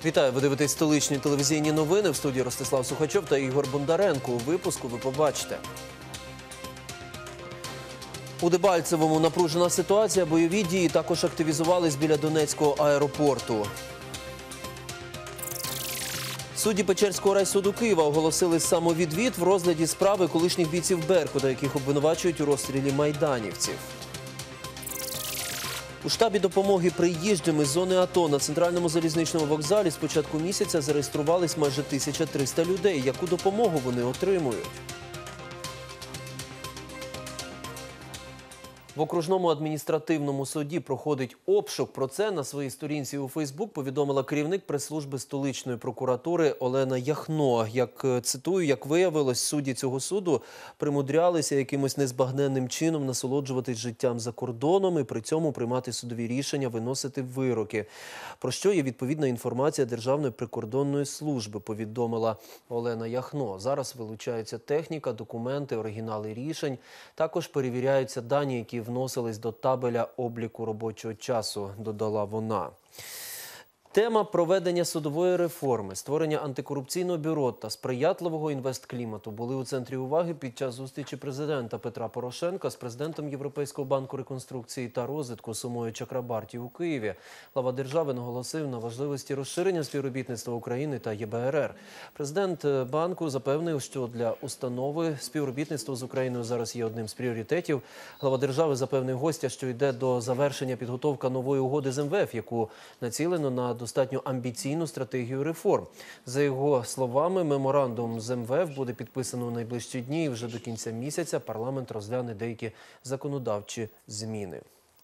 Вітаю, ви дивитесь столичні телевізійні новини. В студії Ростислав Сухачов та Ігор Бондаренко. У випуску ви побачите. У Дебальцевому напружена ситуація, бойові дії також активізувались біля Донецького аеропорту. Судді Печерського райсуду Києва оголосили самовідвід в розгляді справи колишніх бійців Беркута, яких обвинувачують у розстрілі майданівців. У штабі допомоги приїжджим із зони АТО на центральному залізничному вокзалі з початку місяця зареєструвались майже 1300 людей. Яку допомогу вони отримують? В окружному адміністративному суді проходить обшук. Про це на своїй сторінці у Фейсбук повідомила керівник прес-служби столичної прокуратури Олена Яхно. Цитую, як виявилось, судді цього суду примудрялися якимось незбагненним чином насолоджуватись життям за кордоном і при цьому приймати судові рішення, виносити вироки. Про що є відповідна інформація Державної прикордонної служби, повідомила Олена Яхно. Зараз вилучаються техніка, документи, оригінали рішень. Також перевіряються дані, які вносились до табеля обліку робочого часу, додала вона. Тема проведення судової реформи, створення антикорупційного бюро та сприятливого інвестклімату були у центрі уваги під час зустрічі президента Петра Порошенка з президентом Європейського банку реконструкції та розвитку Сумою Чакрабарті у Києві. Глава держави наголосив на важливості розширення співробітництва України та ЄБРР. Президент банку запевнив, що для установи співробітництво з Україною зараз є одним з пріоритетів. Глава держави запевнив гостя, що йде до завершення підготовка нової угоди з МВФ, яку націлено на достатньо амбіційну стратегію реформ. За його словами, меморандум з МВФ буде підписано у найближчі дні і вже до кінця місяця парламент розгляне деякі законодавчі зміни.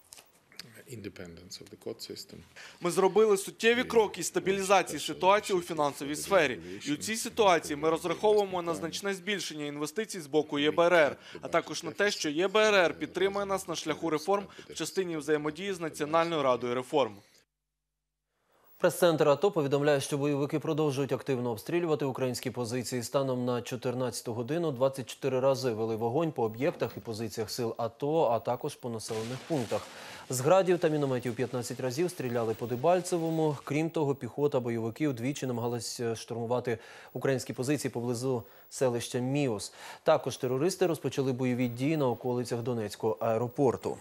Ми зробили суттєві кроки стабілізації ситуації у фінансовій сфері. І у цій ситуації ми розраховуємо на значне збільшення інвестицій з боку ЄБРР, а також на те, що ЄБРР підтримує нас на шляху реформ в частині взаємодії з Національною радою реформ. Прес-центр АТО повідомляє, що бойовики продовжують активно обстрілювати українські позиції. Станом на 14 годину 24 рази вели вогонь по об'єктах і позиціях сил АТО, а також по населених пунктах. З градів та мінометів 15 разів стріляли по Дебальцевому. Крім того, піхота бойовиків двічі намагалась штурмувати українські позиції поблизу селища Міус. Також терористи розпочали бойові дії на околицях Донецького аеропорту.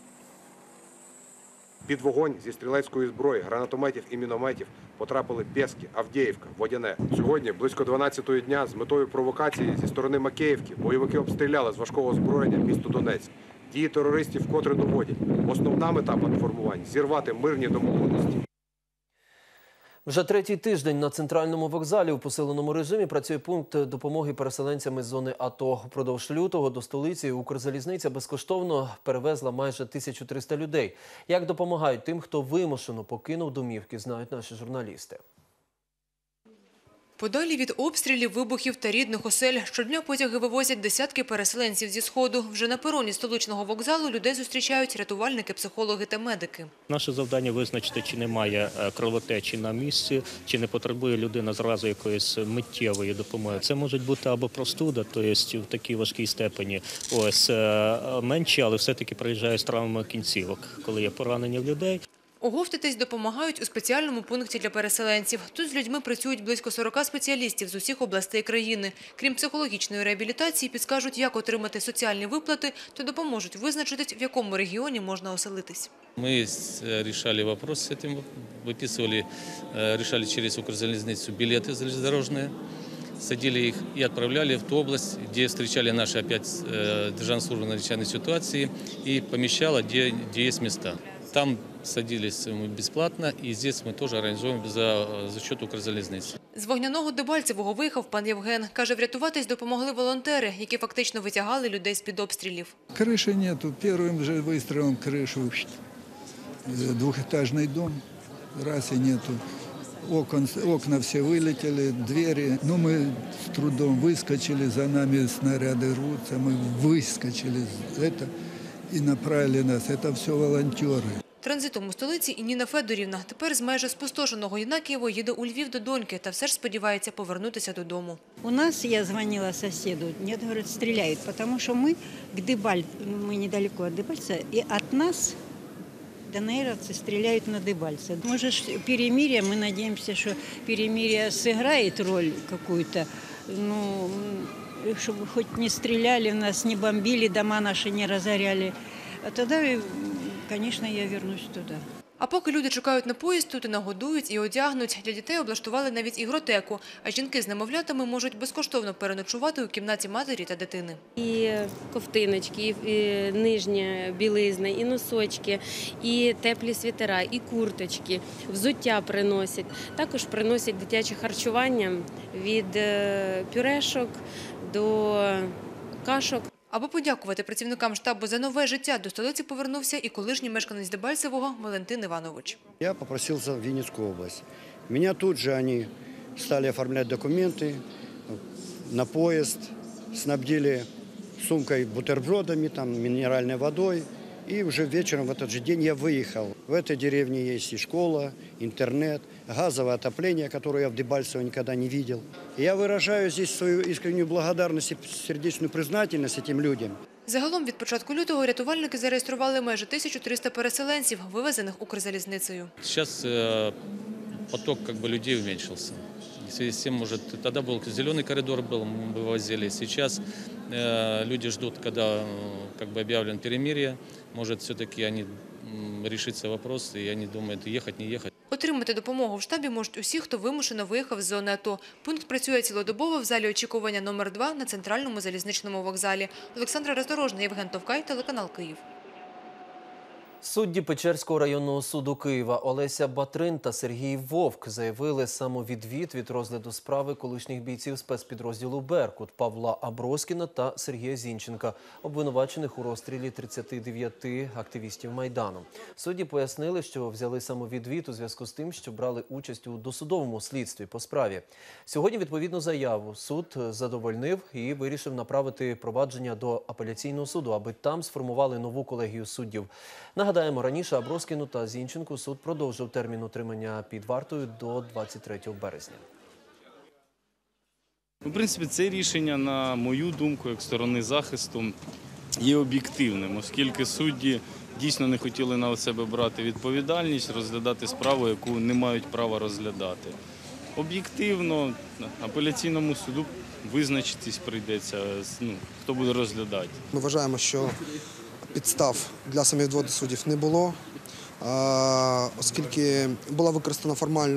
Під вогонь зі стрілецької зброї, гранатометів і мінометів потрапили Пєски, Авдіївка, Водяне. Сьогодні, близько 12-ї дня, з метою провокації зі сторони Макеївки, бойовики обстріляли з важкого озброєння місто Донецьк. Дії терористів вкотре доводять. Основна мета бандформувань – зірвати мирні домовленості. Вже третій тиждень на центральному вокзалі у посиленому режимі працює пункт допомоги переселенцям із зони АТО. Упродовж лютого до столиці Укрзалізниця безкоштовно перевезла майже 1300 людей. Як допомагають тим, хто вимушено покинув домівки, знають наші журналісти. Подалі від обстрілів, вибухів та рідних осель щодня потяги вивозять десятки переселенців зі Сходу. Вже на пероні столичного вокзалу людей зустрічають рятувальники, психологи та медики. Наше завдання визначити, чи немає кровотечі на місці, чи не потребує людина зразу якоїсь миттєвої допомоги. Це може бути або простуда, тобто в такій важкій степені, менші, але все-таки приїжджають з травмами кінцівок, коли є поранення в людей. Оговтатись допомагають у спеціальному пункті для переселенців. Тут з людьми працюють близько 40 спеціалістів з усіх областей країни. Крім психологічної реабілітації, підскажуть, як отримати соціальні виплати, та допоможуть визначити, в якому регіоні можна оселитись. Мы решали вопрос с этим, решали через Укрзалізницю билеты железнодорожные, садили их и отправляли в ту область, где встречали наши опять Державная служба надзвичайної ситуации и помещала, где есть места. Там садились мы бесплатно, и здесь мы тоже организуем за счет Укрзалізниці. З вогняного Дебальцевого виїхав пан Євген. Каже, врятуватись допомогли волонтери, які фактично витягали людей з-під обстрілів. Крыши нету. Первым же выстрелом крышу. Двухэтажный дом. Раз и нету. Окна все вылетели, двери. Ну, мы с трудом выскочили, за нами снаряды рвутся. Мы выскочили и направили нас. Это все волонтеры. Транзитом у столиці і Ніна Федорівна. Тепер з майже спустошеного Єнакієва їде у Львів до доньки та все ж сподівається повернутися додому. У нас, я звонила соседу, нет, говорит, стреляют, потому что мы недалеко от Дебальца, и от нас ДНРовцы стреляют на Дебальцево. Может, перемирие, мы надеемся, что перемирие сыграет роль какую-то, ну, чтобы хоть не стреляли в нас, не бомбили, дома наши не разоряли. А тогда, конечно, я вернусь туда. А поки люди чекають на поїзд, тут і нагодують, і одягнуть. Для дітей облаштували навіть ігротеку, а жінки з немовлятами можуть безкоштовно переночувати у кімнаті матері та дитини. І ковтиночки, і нижня білизна, і носочки, і теплі світера, і курточки, взуття приносять. Також приносять дитяче харчування від пюрешок до кашок. Аби подякувати працівникам штабу за нове життя, до столиці повернувся і колишній мешканець Дебальцевого Валентин Іванович. Я попросился в Винницкую область. Меня тут же они стали оформлять документы на поезд, снабдили сумкой бутербродами, там, минеральной водой. И уже вечером в этот же день я выехал. В этой деревне есть и школа, интернет, газовое отопление, которое я в Дебальцево никогда не видел. И я выражаю здесь свою искреннюю благодарность и сердечную признательность этим людям. Загалом від початку лютого рятувальники зареєстрували майже 1300 переселенців, вивезених Укрзалізницею. Сейчас поток людей уменьшился. В связи с тем, может, тогда был зеленый коридор, мы вывозили. Сейчас люди ждут, когда объявлен перемирие. Может, все-таки решится вопрос, и они думают, ехать, не ехать. Отримати допомогу в штабі можуть усі, хто вимушено виїхав з зони АТО. Пункт працює цілодобово в залі очікування номер 2 на центральному залізничному вокзалі. Олександра Роздорожна, Євген Товкай, телеканал Київ. Судді Печерського районного суду Києва Олеся Батрин та Сергій Вовк заявили самовідвід від розгляду справи колишніх бійців спецпідрозділу «Беркут» Павла Аброськіна та Сергія Зінченка, обвинувачених у розстрілі 39 активістів Майдану. Судді пояснили, що взяли самовідвід у зв'язку з тим, що брали участь у досудовому слідстві по справі. Сьогодні відповідну заяву суд задовольнив і вирішив направити провадження до апеляційного суду, аби там сформували нову колегію суддів. Нагадаємо, раніше Аброськіну та Зінченку суд продовжив термін утримання під вартою до 23 березня. В принципі, це рішення, на мою думку, як сторони захисту, є об'єктивним, оскільки судді дійсно не хотіли на себе брати відповідальність, розглядати справу, яку не мають права розглядати. Об'єктивно, апеляційному суду визначитись прийдеться, хто буде розглядати. Ми вважаємо, що підстав для самовідводу суддів не було, оскільки була використана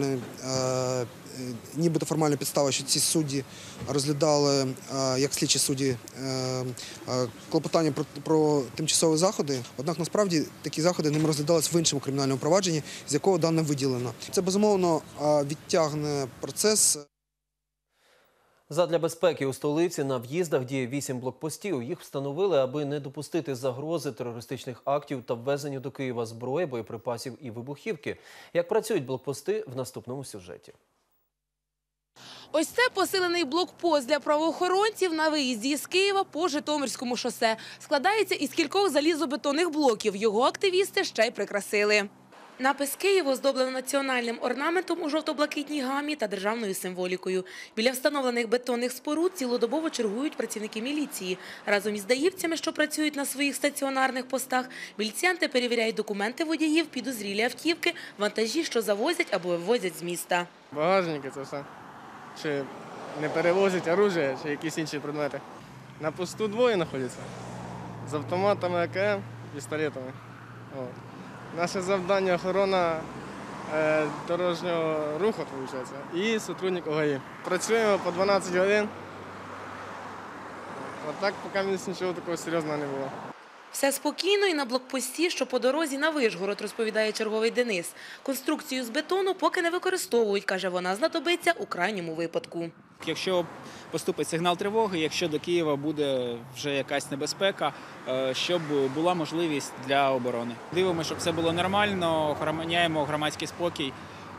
нібито формальна підстава, що ці судді розглядали, як слідчі судді, клопотання про тимчасові заходи, однак насправді такі заходи ними розглядались в іншому кримінальному провадженні, з якого дане виділено. Це, безумовно, відтягне процес. Задля безпеки у столиці на в'їздах діє 8 блокпостів. Їх встановили, аби не допустити загрози терористичних актів та ввезення до Києва зброї, боєприпасів і вибухівки. Як працюють блокпости – в наступному сюжеті. Ось це посилений блокпост для правоохоронців на виїзді із Києва по Житомирському шосе. Складається із кількох залізобетонних блоків. Його активісти ще й прикрасили. Напис «Київ» оздоблено національним орнаментом у жовто-блакитній гамі та державною символікою. Біля встановлених бетонних споруд цілодобово чергують працівники міліції. Разом із даївцями, що працюють на своїх стаціонарних постах, міліціянти перевіряють документи водіїв, підозрілі автівки, вантажі, що завозять або вивозять з міста. Багажники – це все. Чи не перевозять оружие, чи якісь інші предмети. На посту двоє знаходяться. З автоматами АКМ, пістолетами. Наше завдання – охорона дорожнього руху, виходить, і сотрудник ОГАІ. Працюємо по 12 годин. А так, поки нічого такого серйозного не було. Все спокійно і на блокпості, що по дорозі на Вишгород, розповідає черговий Денис. Конструкцію з бетону поки не використовують, каже, вона знадобиться у крайньому випадку. Якщо поступить сигнал тривоги, якщо до Києва буде вже якась небезпека, щоб була можливість для оборони. Дивимося, щоб все було нормально, охороняємо громадський спокій,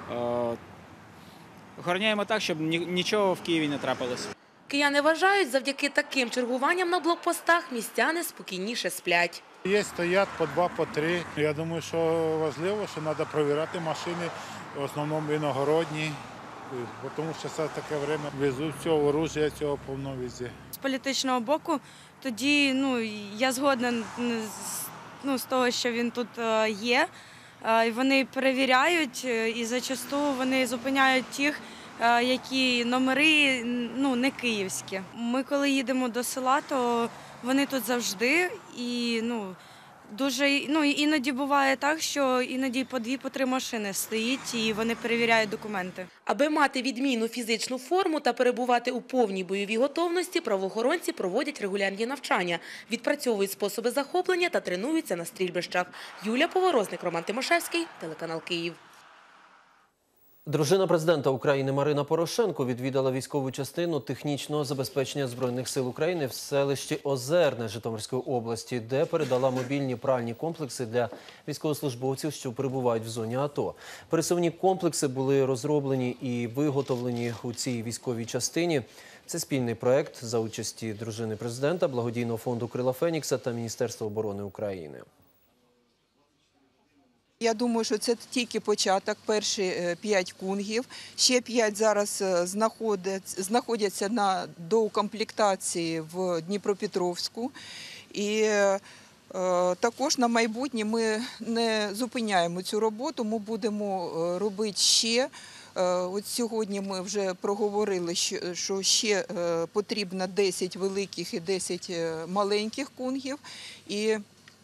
охороняємо так, щоб нічого в Києві не трапилось. Кияни вважають, завдяки таким чергуванням на блокпостах містяни спокійніше сплять. Є, стоять по 2, по 3. Я думаю, що важливо, що треба перевіряти машини, в основному іногородні, тому що це таке время везуть цього оружия, цього повно везде. З політичного боку, тоді я згодна з того, що він тут є, і вони перевіряють, і зачасту вони зупиняють тих, які номери не київські. Ми коли їдемо до села, то вони тут завжди, і дуже, іноді буває так, що іноді по 2-3 машини стоїть і вони перевіряють документи. Аби мати відмінну фізичну форму та перебувати у повній бойовій готовності, правоохоронці проводять регулярні навчання, відпрацьовують способи захоплення та тренуються на стрільбищах. Юлія Поворозник, Роман Тимошевський, телеканал Київ. Дружина президента України Марина Порошенко відвідала військову частину технічного забезпечення Збройних сил України в селищі Озерне Житомирської області, де передала мобільні пральні комплекси для військовослужбовців, що перебувають в зоні АТО. Пересувні комплекси були розроблені і виготовлені у цій військовій частині. Це спільний проект за участі дружини президента, благодійного фонду «Крила Фенікса» та Міністерства оборони України. Я думаю, що це тільки початок, перші 5 кунгів. Ще 5 зараз знаходяться на доукомплектації в Дніпропетровську. І також на майбутнє ми не зупиняємо цю роботу, ми будемо робити ще. От сьогодні ми вже проговорили, що ще потрібно 10 великих і 10 маленьких кунгів. І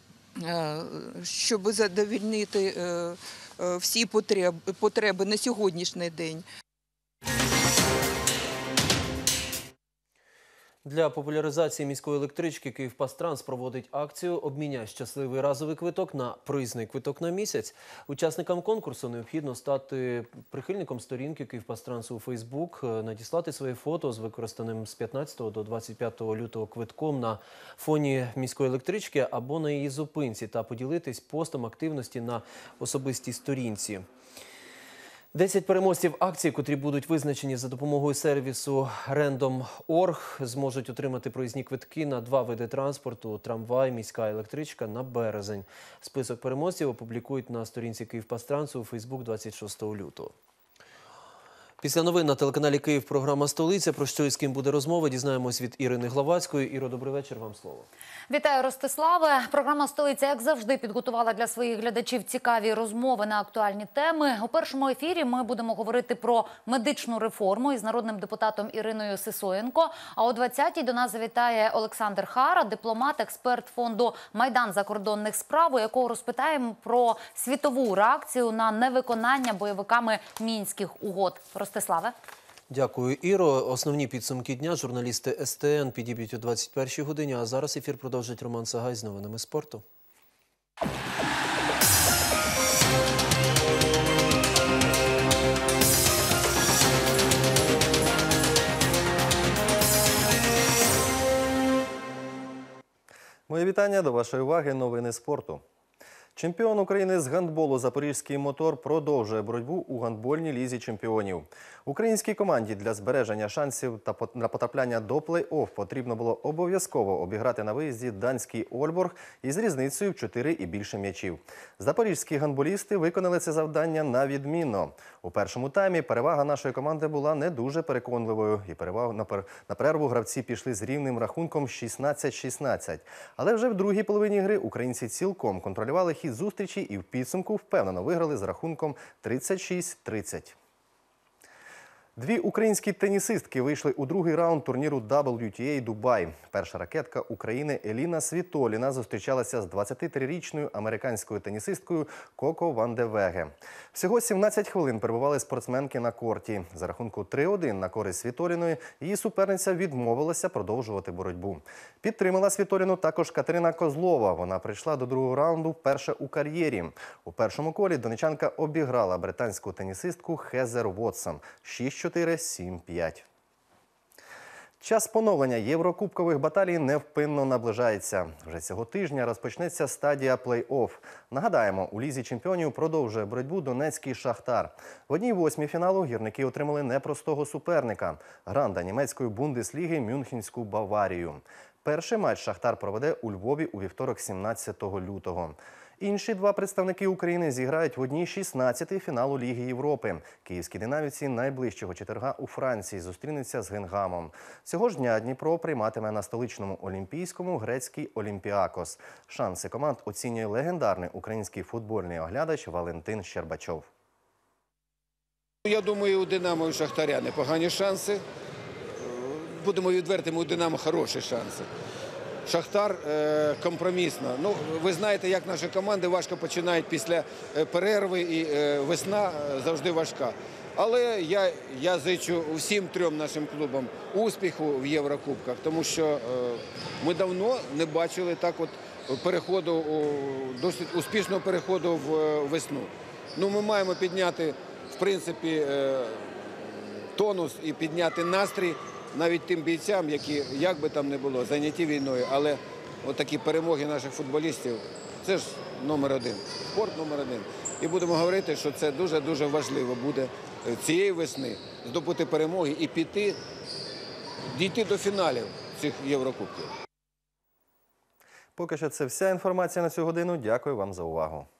щоб задовольнити всі потреби на сьогоднішній день. Для популяризації міської електрички «Київпастранс» проводить акцію «Обміняй щасливий разовий квиток на проїзний квиток на місяць». Учасникам конкурсу необхідно стати прихильником сторінки «Київпастрансу» у Фейсбук, надіслати своє фото з використаним з 15 до 25 лютого квитком на фоні міської електрички або на її зупинці та поділитись постом активності на особистій сторінці. 10 переможців акції, котрі будуть визначені за допомогою сервісу Random.org, зможуть отримати проїзні квитки на 2 види транспорту – трамвай, міська електричка на березень. Список переможців опублікують на сторінці «Київпастрансу» у Фейсбук 26 лютого. Після новин на телеканалі «Київ» програма «Столиця». Про що і з ким буде розмова, дізнаємось від Ірини Главацької. Іро, добрий вечір, вам слово. Вітаю, Ростиславе. Програма «Столиця», як завжди, підготувала для своїх глядачів цікаві розмови на актуальні теми. У першому ефірі ми будемо говорити про медичну реформу із народним депутатом Іриною Сисоєнко. А о 20-й до нас завітає Олександр Хара, дипломат, експерт фонду «Майдан закордонних справ», у якого розпитаємо про світову реакцію на невиконання бойовиками Мінських угод. Ростиславе. Дякую, Іро. Основні підсумки дня журналісти СТН підіб'ють о 21-й годині, а зараз ефір продовжить Роман Сагай з новинами спорту. Моє вітання, до вашої уваги новини спорту. Чемпіон України з гандболу «Запорізький мотор» продовжує боротьбу у гандбольній лізі чемпіонів. Українській команді для збереження шансів на потрапляння до плей-офф потрібно було обов'язково обіграти на виїзді данський Ольборг із різницею в 4 і більше м'ячів. Запорізькі гандболісти виконали це завдання на відмінно. У першому таймі перевага нашої команди була не дуже переконливою. І на перерву гравці пішли з рівним рахунком 16-16. Але вже в другій половині гри українці цілком контролювали хід зустрічі і в підсумку впевнено виграли з рахунком 36-30. Дві українські тенісистки вийшли у другий раунд турніру WTA Дубай. Перша ракетка України Еліна Світоліна зустрічалася з 23-річною американською тенісисткою Коко Ван де Веге. Всього 17 хвилин перебували спортсменки на корті. За рахунку 3-1 на користь Світоліної її суперниця відмовилася продовжувати боротьбу. Підтримала Світоліну також Катерина Козлова. Вона прийшла до другого раунду вперше у кар'єрі. У першому колі донечанка обіграла британську тенісистку Хезер Вотсон 6-4, 7-5. Час поновлення єврокубкових баталій невпинно наближається. Вже цього тижня розпочнеться стадія плей-офф. Нагадаємо, у Лізі чемпіонів продовжує боротьбу донецький «Шахтар». В 1/8 фіналу гірники отримали непростого суперника – гранда німецької бундесліги Мюнхенську Баварію. Перший матч «Шахтар» проведе у Львові у вівторок 17 лютого. Інші два представники України зіграють в одній 16-й фіналу Ліги Європи. Київські динамівці найближчого четверга у Франції зустрінуться з Генгамом. Цього ж дня Дніпро прийматиме на столичному Олімпійському грецький Олімпіакос. Шанси команд оцінює легендарний український футбольний оглядач Валентин Щербачов. Я думаю, у «Динамо» і у «Шахтаря» непогані шанси. Будемо відвертими, у «Динамо» хороші шанси. «Шахтар» компромісно. Ну, ви знаєте, як наші команди важко починають після перерви, і весна завжди важка. Але я зичу всім трьом нашим клубам успіху в Єврокубках, тому що ми давно не бачили так от переходу, досить успішного переходу в весну. Ну, ми маємо підняти, в принципі, тонус і підняти настрій навіть тим бійцям, які, як би там не було, зайняті війною, але отакі перемоги наших футболістів – це ж номер один, спорт номер один. І будемо говорити, що це дуже-дуже важливо буде цієї весни здобути перемоги і дійти до фіналів цих Єврокубків. Поки що це вся інформація на цю годину. Дякую вам за увагу.